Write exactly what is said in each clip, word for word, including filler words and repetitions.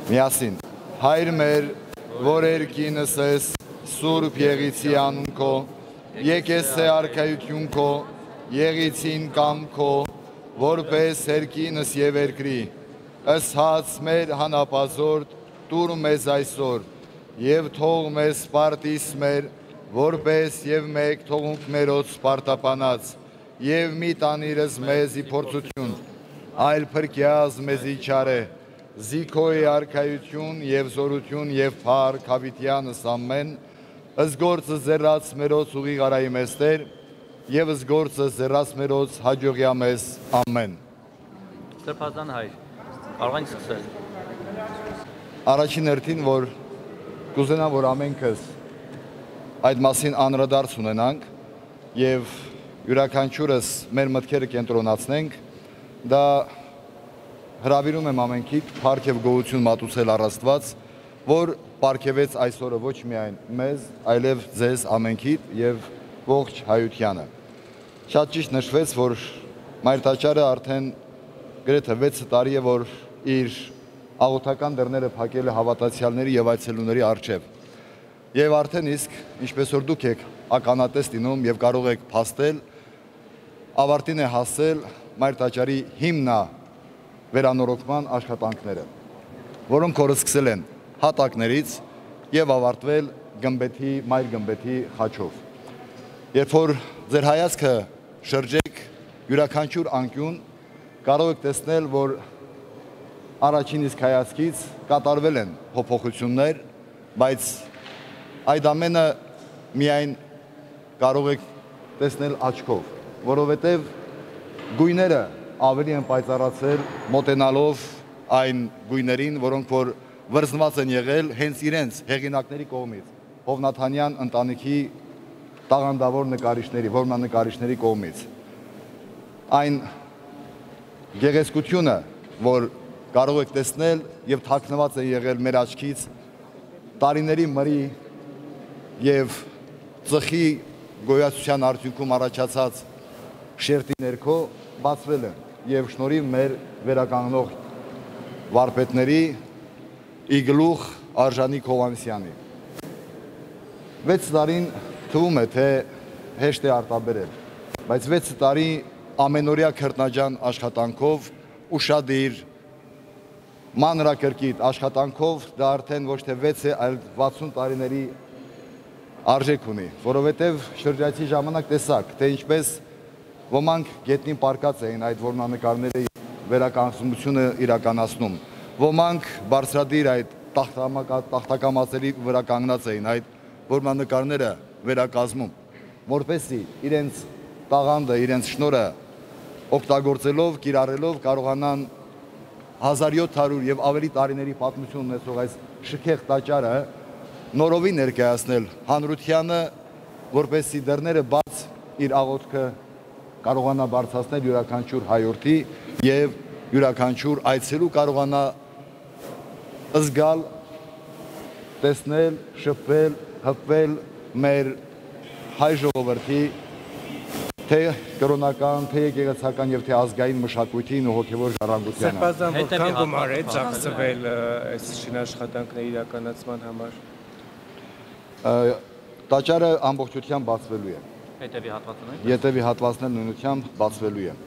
Միասին, Հայր մեր, որ երկինս ես, Սուրբ եղիցի անուն քո, եկես է արքայություն քո, եղիցին կամ քո, որպես երկինս եւ երկրի, ըստ հաց մեր հանապազորդ, տուր մեզ այսօր, եւ թող մեզ սպարտիս մեր, որպես եւ մեկ թողունք մերոց սպարտապանած, եւ մի տանիրս մեզ ի փորձություն, այլ փրկյազ մեզի չարե, Զիքոյի արքայություն և զորություն և փառք հավիտյանս ամեն, ըսգործը զերած մերոց ուղիղ արայի մեստեր, և ըսգործը զերած մերոց հաջողյա մեզ ամեն։ Սրբազան հայր, կարող ենք սկսել։ Առաջին հերթին, որ կուզենամ, որ ամենքս այդ մասին անդրադարձ ունենանք և յուրաքանչյուրս մեր մտքերը կենտրոնացնենք, դա հրավիրում եմ ամենքիդ փառք և գոհություն մատուցել առ Աստված, որ պարգևեց այսօրը ոչ միայն մեզ, այլև ձեզ ամենքիդ և ողջ հայությանը։ Շատ ճիշտ նշվեց, որ Մայր տաճարը արդեն գրեթե վեց տարի է, որ իր աղոթական դռները փակել է հավատացյալների և այցելուների առջև։ Եվ արդեն իսկ, ինչպես որ դուք եք ականատես լինում և կարող եք փաստել, ավարտին է հասել Մայր տաճարի հիմնա վերանորոգման աշխատանքները, որոնք որ սկսել են հատակներից և ավարտվել գմբեթի, մայր գմբեթի խաչով։ Երբ որ ձեր հայացքը շրջեք յուրաքանչյուր անկյուն, կարող եք տեսնել, որ առաջին իսկ հայացքից կատարվել են փոփոխություններ, բայց այդ ամենը միայն կարող եք տեսնել աչքով, որովհետև գույները ավելի են պայծառացել մոտենալով այն գույներին, որոնք որ վրձնված են եղել հենց իրենց հեղինակների կողմից, Հովնաթանյան ընտանիքի տաղանդավոր նկարիչների, որմնանկարիչների կողմից։ Այն գեղեցկությունը, որ կարող եք տեսնել և թաքնված է եղել մեր աչքից տարիների մրի և ծխի գոյացության արդյունքում առաջացած շերտի ներքո բացվել են և շնորհիվ մեր վերականգնող վարպետների ի գլուխ Արժանիկ Հովհաննիսյանի։ Վեց տարին թվում է, թե հեշտ է արտաբերել, բայց վեց տարի ամենօրյա քրտնաջան աշխատանքով, ուշադիր, մանրակրկիտ աշխատանքով, դա արդեն ոչ թե վեց է, այլ վաթսուն տարիների արժեք ունի, որովհետև շրջայցի ժամանակ տեսակ, թե ինչպես ոմանք գետնին պարկած էին այդ որմնանկարների վերականգնությունը իրականացնում, ոմանք բարձրադիր այդ տախտակամածերի վրա կանգնած էին այդ որմնանկարները վերակազմում, որպեսզի իրենց տաղանդը, իրենց շնորհը օգտագործելով, կիրառելով կարողանան հազար յոթ հարյուր և ավելի տարիների պատմություն ունեցող այս շքեղ տաճարը նորովի ներկայացնել հանրությանը, որպեսզի դռները բաց իր աղոթքը կարողանա բարձրացնել յուրաքանչյուր հայորդի և յուրաքանչյուր այցելու կարողանա զգալ, տեսնել, շփվել, հպվել մեր հայ ժողովրդի թե կրոնական, թե եկեղեցական և թե ազգային մշակույթին ու հոգևոր ժառանգությանը։ Սրբազան որքան գումար է ծախսվել այս շինաշխատանքների իրականացման համար։ Տաճարը ամբողջությամբ բացվելու է։ Հետևի հատվածները։ Ետևի հատվածներ նույնությամբ բացվելու է։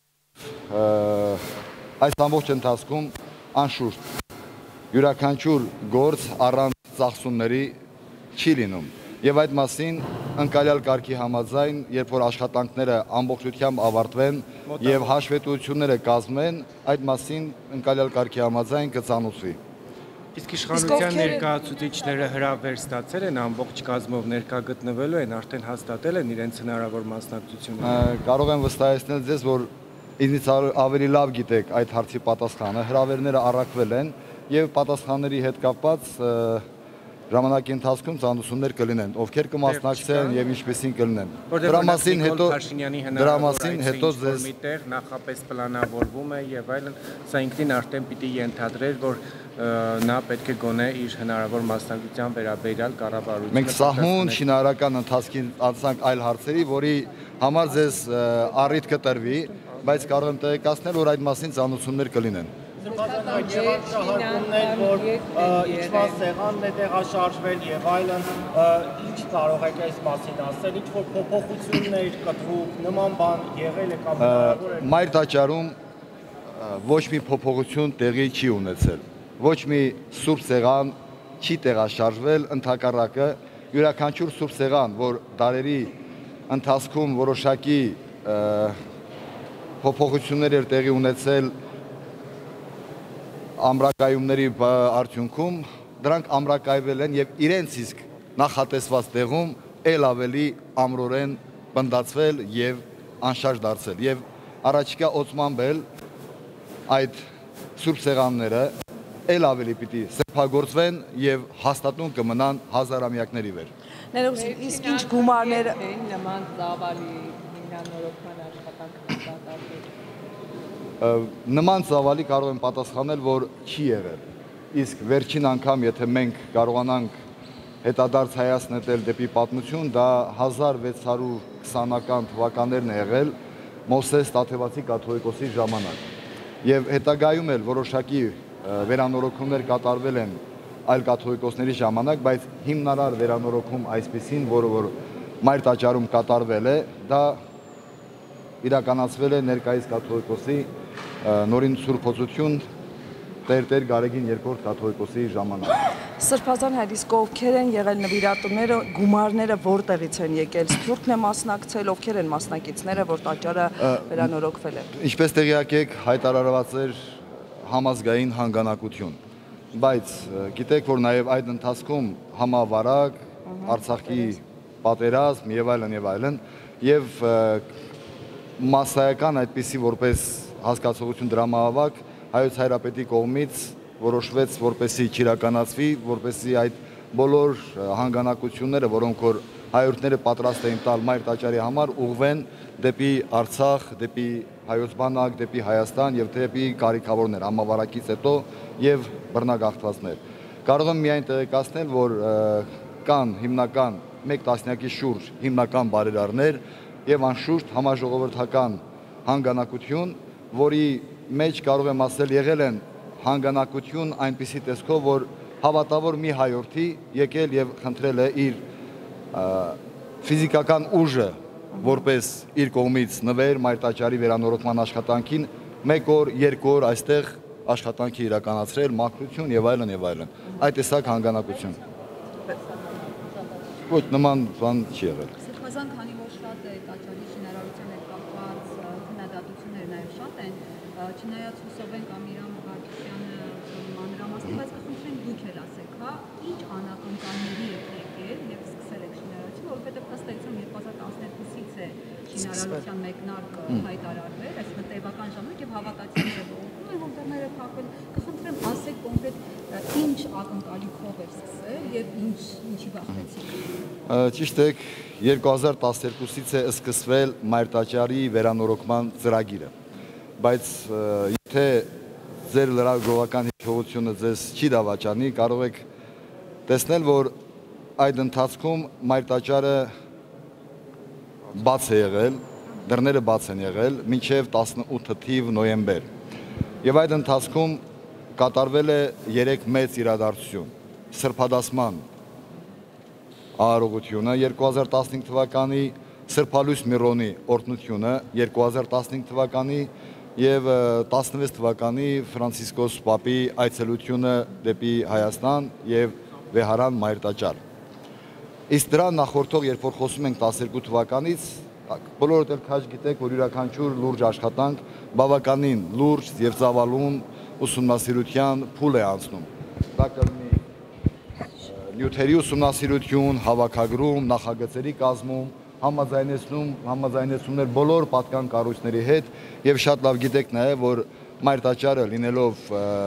Այս ամբողջ ընթացքում անշուշտ յուրաքանչյուր գործ առանց ծախսումների չի լինում։ Եվ այդ մասին ընկալյալ կարգի համաձայն, երբ որ աշխատանքները ամբողջությամբ ավարտվեն և հաշվետվությունները կազմեն, այդ մասին ընկալյալ կարգի համաձայն կծանոթվի։ Իսկ իշխանության ներկայացուցիչները հրավեր ստացել են ամբողջ կազմով ներկա գտնվելու են, արդեն հաստատել են իրենց հնարավոր մասնակցությունը։ Կարող եմ վստահեցնել ձեզ, որ ինձ ավելի լավ գիտեք այդ հարցի պատասխանը, հրավերները առաքվել են և պատասխանների հետ կապված ժամանակի ընթացքում ծանոթություններ կլինեն, ովքեր կմասնակցեն եւ ինչպեսին կլինեն։ Դրա մասին հետո դրա մասին հետո ձեզ միտեղ նախապես պլանավորվում է եւ այլն, սա ինքնին արդեն պիտի ենթադրեր, որ նա պետք է գոնե իր հնարավոր մասնակցության վերաբերյալ կառավարությունը։ Մենք սահմուն շինարարական ընթացքին անցանք այլ հարցերի, որի համար ձեզ առիթ կտրվի, բայց կարող եմ տեղեկացնել, որ այդ մասին ծանոթություններ կլինեն։ Սրբազան այդ եղան շահարկումներ, որ իջված սեղանն է տեղաշարժվել եւ այլն, ինչ կարող եք այս մասին ասել, ինչ որ փոփոխություններ, կտրուկ, նման բան եղել է կամ հնարավոր է։ Մայր տաճարում ոչ մի փոփոխություն տեղի չի ունեցել։ Ոչ մի սուրբ սեղան չի տեղաշարժվել, ընդհակառակը յուրաքանչյուր սուրբ սեղան, որ դարերի ընթացքում որոշակի փոփոխություններ էր տեղի ունեցել ամրակայումների արդյունքում, դրանք ամրակայվել են եւ իրենց իսկ նախատեսված տեղում ել ավելի ամրորեն բնդացվել եւ անշարժ դարձել եւ առաջիկա օծմամբ էլ այդ սուրբ սեղանները ել ավելի պիտի սրբագործվեն եւ հաստատուն կմնան հազարամյակների վեր։ Ներողություն, իսկ ինչ գումարներ նման ծավալի հիմնանորոգման աշխատանք կատարվել։ Նման ծավալի կարող եմ պատասխանել, որ չի եղել։ Իսկ վերջին անգամ, եթե մենք կարողանանք հետադարձ հայաց նետել դեպի պատմություն, դա հազար վեց հարյուր քսանական թվականներն է եղել Մովսես Տաթևացի կաթողիկոսի ժամանակ։ Եվ հետագայում էլ որոշակի վերանորոգումներ կատարվել են այլ կաթողիկոսների ժամանակ, բայց հիմնարար վերանորոգում այսպիսին, որը որ Մայր տաճարում կատարվել է, դա իրականացվել է ներկայիս կաթողիկոսի Նորին Սուրբոցություն Տեր-Տեր Գարեգին երկրորդ կաթողիկոսի ժամանակ։ Սրբազան հայր, իսկ ովքեր են եղել նվիրատուները, գումարները որտեղից են եկել, Սփյուռքն է մասնակցել, ովքեր են մասնակիցները, որ տաճարը վերանորոգվել է։ Ինչպես տեղյակ եք, հայտարարված էր համազգային հանգանակություն, բայց գիտեք, որ նաև այդ ընթացքում համավարակ, Արցախի պատերազմ եւ այլն եւ այլն եւ մասսայական այդպիսի որպես հասկացողություն դրամահավաք Հայոց Հայրապետի կողմից որոշվեց, որպեսզի չիրականացվի, որպեսզի այդ բոլոր հանգանակությունները, որոնք որ հայրենիները պատրաստ էին տալ Մայր տաճարի համար, ուղղվեն դեպի Արցախ, դեպի Հայոց բանակ, դեպի Հայաստան եւ դեպի կարիքավորներ համավարակից հետո եւ բռնագաղթվածներ։ Կարող եմ միայն տեղեկացնել, որ կան հիմնական մեկ տասնյակի շուրջ հիմնական բարերարներ եւ անշուշտ համաժողովրդական հանգանակություն, որի մեջ կարող եմ ասել եղել են հանգանակություն այնպիսի տեսքով, որ հավատավոր մի հայորդի եկել եւ խնդրել է իր ֆիզիկական ուժը որպես իր կողմից նվեր Մայր տաճարի վերանորոգման աշխատանքին մեկ օր, երկու օր այստեղ աշխատանքի իրականացրել, մաքրություն եւ այլն եւ այլն։ Այդ տեսակ հանգանակություն։ Ոչ նման բան չի եղել։ Սրբազան, քանի որ շատ է տաճարի շինարարության հետ կապված քննադատությունները նաեւ շատ են, չնայած հուսով ենք Ամիրան Մղրտչյանը մանրամասն, բայց կխնդրենք դուք էլ ասեք, հա, ինչ անակնկալների եք եկել եւ սկսել եք շինարարությունը, որովհետեւ ըստ էության երկու հազար տասներկուսից է շինարարության մեկնարկը հայտարարվել, այսինքն տևական ժամանակ եւ հավատացիները ողջունում են, որ դռները փակվել, կխնդրեմ ասեք կոնկրետ ինչ ակնկալիքով եք սկսել եւ ինչ ինչի բախվեցիք։ Ճիշտ է, երկու հազար տասներկուսից է սկսվել Մայր տաճարի վերանորոգման ծրագիրը, բայց եթե ձեր լրագրողական հիշողությունը ձեզ չի դավաճանի, կարող եք տեսնել, որ այդ ընթացքում Մայր տաճարը բաց է եղել, դռները բաց են եղել մինչև տասնութ թիվ նոյեմբեր։ Եվ այդ ընթացքում կատարվել է երեք մեծ իրադարձություն։ Սրբադասման արարողությունը երկու հազար տասնհինգ թվականի, Սրբալույս Միրոնի օրհնությունը երկու հազար տասնհինգ թվականի եւ տասնվեց թվականի Ֆրանցիսկոս Պապի այցելությունը դեպի Հայաստան եւ Վեհարան Մայր տաճար։ Իսկ դրան նախորդող, երբ որ խոսում ենք տասներկու թվականից, բոլորդ էլ քաջ գիտեք, որ յուրաքանչյուր լուրջ աշխատանք բավականին լուրջ եւ ծավալուն ուսումնասիրության փուլ է անցնում։ Դա կլինի նյութերի ուսումնասիրություն, հավաքագրում, նախագծերի կազմում, համաձայնեցնում, համաձայնեցումներ բոլոր պատկան կառույցների հետ եւ շատ լավ գիտեք նաեւ, որ Մայր տաճարը լինելով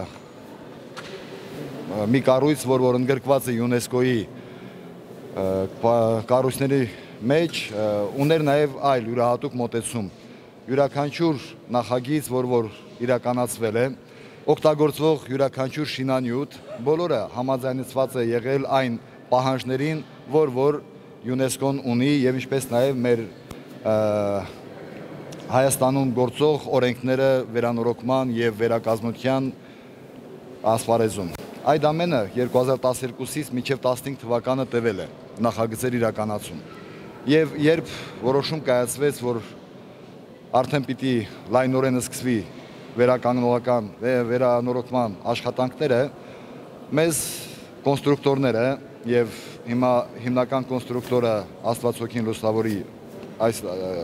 մի կառույց, որ որ ընդգրկված է ՅՈՒՆԵՍԿՕ-ի կառույցների մեջ, ուներ նաեւ այլ յուրահատուկ մոտեցում։ Յուրաքանչյուր նախագիծ, որ որ իրականացվել է, օգտագործվող յուրաքանչյուր շինանյութ, բոլորը համաձայնեցված է եղել այն պահանջներին, որ որ ՅՈՒՆԵՍԿՕ-ն ունի եւ ինչպես նաեւ մեր Հայաստանում գործող օրենքները վերանորոգման եւ վերակազմության ասպարեզում։ Այդ ամենը երկու հազար տասներկուսից մինչև տասնհինգ թվականը տևել է նախագծեր իրականացում։ Եվ երբ որոշում կայացվեց, որ արդեն պիտի լայնորեն սկսվի վերականգնողական վերանորոգման աշխատանքները, մեզ կոնստրուկտորները եւ հիմա հիմնական կոնստրուկտորը Աստվածօքին Լուսավորի այս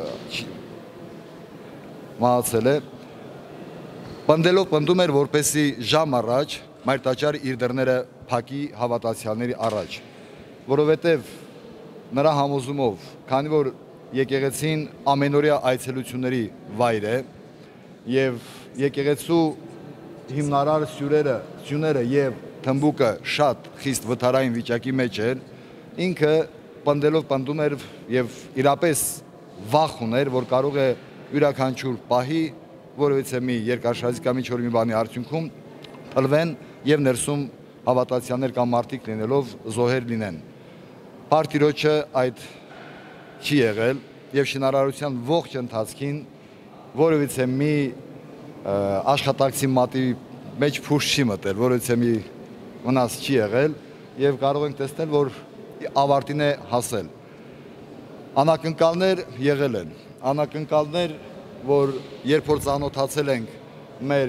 մահացել է, պնդելով պնդում էր, որպեսի ժամ առաջ Մայրտաճարը իր դռները փակի հավատացյալների առաջ, որովհետև նրա համոզումով, քանի որ եկեղեցին ամենօրյա այցելությունների վայր է եւ եկեղեցու հիմնարար սյուրերը, սյուները եւ թմբուկը շատ խիստ վթարային վիճակի մեջ էր, ինքը պնդելով պնդում էր եւ իրապես վախ ուներ, որ կարող է յուրաքանչյուր պահի որևիցե մի երկարաշարժի կամ ինչ-որ մի բանի արդյունքում փլվեն եւ ներսում հավատացյալներ կամ մարդիկ լինելով զոհեր լինեն։ Պարտիրոջը այդ չի եղել եւ շինարարության ողջ ընթացքին որևիցե մի աշխատակցի մատի մեջ փուշ չի մտել, որևիցե մի վնաս չի եղել եւ կարող ենք տեսնել, որ ավարտին է հասել։ Անակնկալներ եղել են, անակնկալներ, որ երբ որ ծանոթացել ենք մեր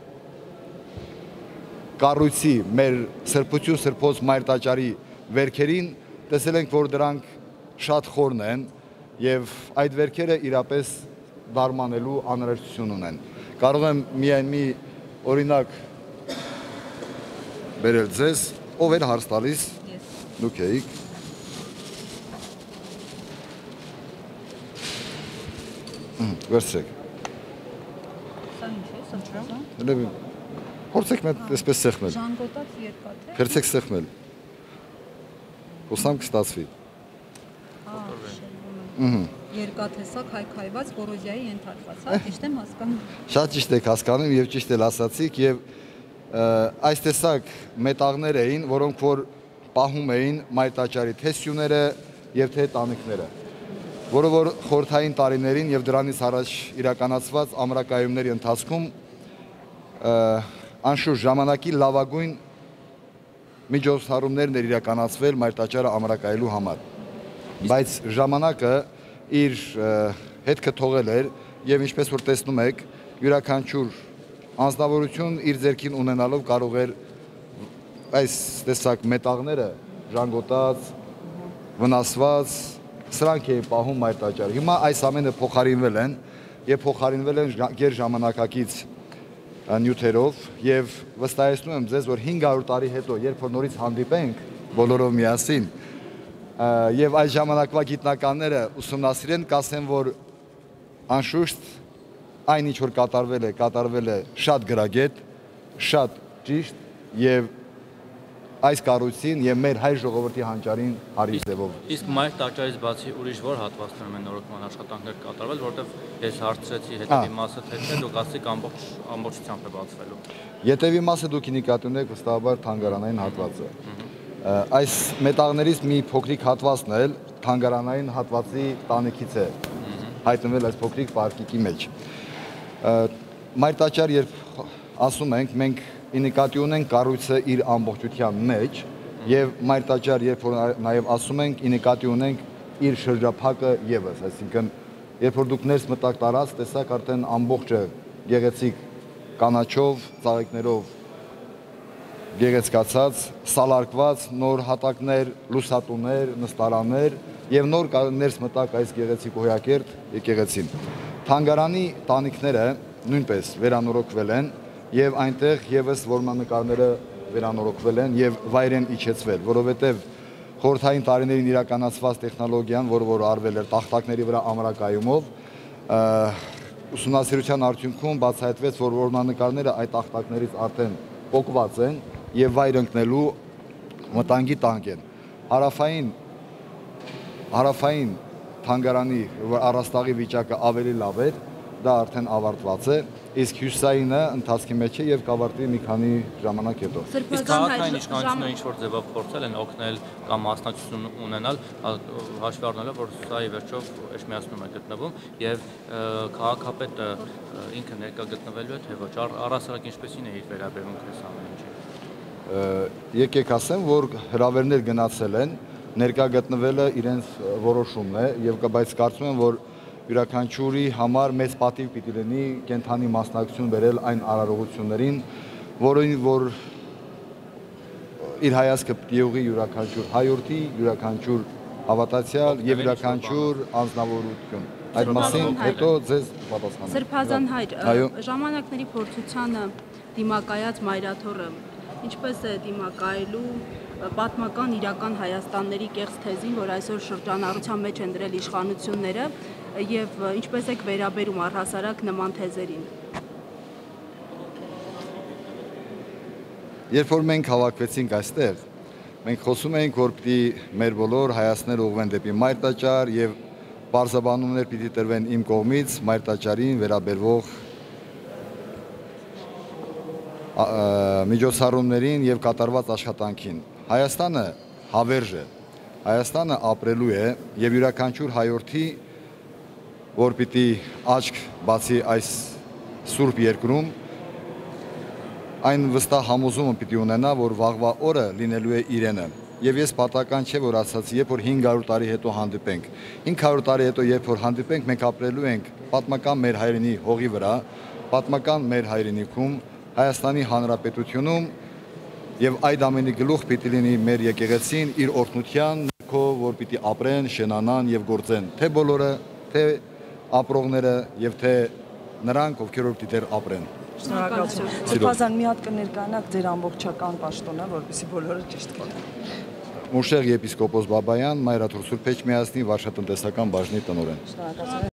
կառույցի, մեր սրբություն սրբոց Մայրտաճարի վերքերին, տեսել ենք, որ դրանք շատ խորն են եւ այդ վերքերը իրապես դարմանելու անհրաժեշտություն ունեն։ Կարող եմ միայն մի օրինակ բերել ձեզ, ով էր հարց տալիս, դուք էիք։ Վերցրեք։ Սա ինչ է, սրբազան։ Փորձեք մեկ այսպես սեղմել։ Ժանգոտած երկաթ է։ Փորձեք սեղմել։ Հուսամ կստացվի։ Ահա։ Երկաթ է, սա քայքայված, կորոզիայի ենթարկված, հա, ճիշտ եմ հասկանում։ Շատ ճիշտ եք հասկանում եւ ճիշտ էլ ասացիք եւ այս տեսակ մետաղներ էին, որոնք որ պահում էին Մայրտաճարի թե սյուները եւ թե տանիքները, որը որ խորհրդային տարիներին եւ դրանից առաջ իրականացված ամրակայումների ընթացքում անշուշտ ժամանակի լավագույն միջոցառումներն էր իրականացվել Մայրտաճարը ամրակայելու համար, բայց ժամանակը իր հետքը թողել էր եւ ինչպես որ տեսնում եք, յուրաքանչյուր անձնավորություն իր ձեռքին ունենալով կարող էր այս տեսակ մետաղները ժանգոտած, վնասված, սրանք էին պահում Մայրտաճարը։ Հիմա այս ամենը փոխարինվել են եւ փոխարինվել են գերժամանակակից նյութերով եւ վստահեցնում եմ ձեզ, որ հինգ հարյուր տարի հետո, երբ որ նորից հանդիպենք բոլորով միասին, եւ այս ժամանակվա գիտնականները ուսումնասիրեն, կասեն, որ անշուշտ այն ինչ որ կատարվել է, կատարվել է շատ գրագետ, շատ ճիշտ եւ այս կառույցին եւ մեր հայ ժողովրդի հանճարին հարի ձևով։ Իսկ Մայրտաճարից բացի ուրիշ որ հատվածներում են նորոգման աշխատանքներ կատարվել, որտեղ ես հարցրեցի հետևի մասը թե չէ, դուք ասացիք ամբողջ ամբողջությամբ է բացվելու։ Հետևի մասը դուք նկատի ունեք վստահաբար թանգարանային հատվածը։ Այս մետաղներից մի փոքրիկ հատվածն էլ թանգարանային հատվածի տանիքից է հայտնվել այս փոքրիկ պարկիկի մեջ։ Մայրտաճար երբ ասում ենք, մենք նկատի ունենք կառույցը իր ամբողջության մեջ եւ Մայրտաճար երբ որ նաեւ ասում ենք, նկատի ունենք իր շրջափակը եւս, այսինքն երբ որ դուք ներս մտակ տարած, տեսակ արդեն ամբողջը գեղեցիկ կանաչով, ծաղիկներով գեղեցկացած, սալարկված, նոր հատակներ, լուսատուներ, նստարաններ եւ նոր ներս մտակ այս գեղեցիկ հոյակերտ եկեղեցին։ Թանգարանի տանիքները նույնպես վերանորոգվել են եւ այնտեղ եւս որմնանկարները վերանորոգվել են եւ վայր են իջեցվել, որովհետեւ խորհրդային տարիներին իրականացված տեխնոլոգիան, որը որ արվել էր տախտակների վրա ամրակայումով, ուսումնասիրության արդյունքում բացահայտվեց, որ որմնանկարները այդ տախտակներից արդեն պոկված են եւ վայր ընկնելու մտանգի տանկ են։ Հարավային հարավային թանգարանի առաստաղի վիճակը ավելի լավ էր, դա արդեն ավարտված է իսկ հյուսիսայինը ընթացքի մեջ է եւ կավարտի մի քանի ժամանակ հետո։ Իսկ քաղաքային իշխանությունը ինչ որ ձևով փորձել են օգնել կամ մասնակցություն ունենալ, հաշվի առնելով, որ սա ի վերջո Էրմիածնում է գտնվում եւ քաղաքապետը ինքը ներկա գտնվելու է, թե ոչ, առհասարակ ինչպեսին է իր վերաբերմունքը այս ամեն ինչի։ Եկեք ասեմ, որ հրավերներ գնացել են, ներկա գտնվելը իրենց որոշումն է եւ բայց կարծում եմ, որ յուրաքանչյուրի համար մեծ պատիվ պիտի լինի կենթանի մասնակցություն բերել այն արարողություններին, որին որ իր հայացքը պիտի ուղղի յուրաքանչյուր հայորդի, յուրաքանչյուր հավատացյալ եւ յուրաքանչյուր անձնավորություն։ Այդ մասին հետո ձեզ պատասխանեմ։ Սրբազան հայր, ժամանակների փորձությանը դիմակայած մայրաթոռը ինչպես է դիմակայելու պատմական իրական Հայաստանների կեղծ թեզին, որ այսօր շրջանառության մեջ են դրել իշխանությունները եւ ինչպես եք վերաբերում առհասարակ նման թեզերին։ Երբ որ մենք հավաքվեցինք այստեղ, մենք խոսում էինք, որ պիտի մեր բոլոր հայացքները ուղղվեն դեպի Մայր տաճար եւ բարձաբանումներ պիտի տրվեն իմ կողմից Մայր տաճարին վերաբերվող միջոցառումներին եւ կատարված աշխատանքին։ Հայաստանը հավերժ է, Հայաստանը ապրելու է եւ յուրաքանչյուր հայորդի, որ պիտի աչք բացի այս սուրբ երկրում, այն վստահ համոզումը պիտի ունենա, որ վաղվա օրը լինելու է իրենը։ Եվ ես պատական չէ, որ ասացի, երբ որ հինգ հարյուր տարի հետո հանդիպենք։ հինգ հարյուր տարի հետո երբ որ հանդիպենք, մենք ապրելու ենք պատմական մեր հայրենի հողի վրա, պատմական մեր հայրենիքում, Հայաստանի Հանրապետությունում եւ այդ ամենի գլուխ պիտի լինի մեր եկեղեցին իր օրհնության ներքո, որ պիտի ապրեն, շենանան եւ գործեն, թե բոլորը, թե ապրողները եւ թե նրանք, ովքեր որ պիտի դեռ ապրեն։ Շնորհակալություն։ Սրբազան մի հատ կներկայանաք ձեր ամբողջական պաշտոնը, որպեսզի բոլորը ճիշտ գիտեն։ Մուշեղ եպիսկոպոս Բաբայան, Մայրաթուր Սուրբ Էջմիածնի վարչատնտեսական բաժնի տնօրեն։ Շնորհակալություն։